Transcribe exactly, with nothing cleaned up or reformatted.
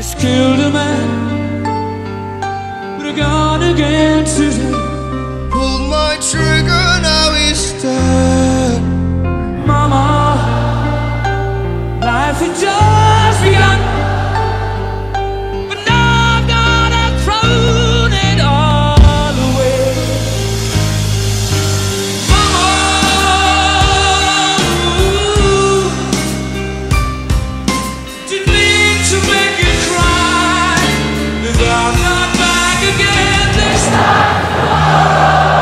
killed a man, but I gone again today.